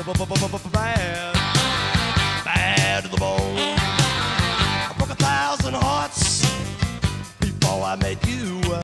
bad, bad to the bone. I broke 1,000 hearts before I met you.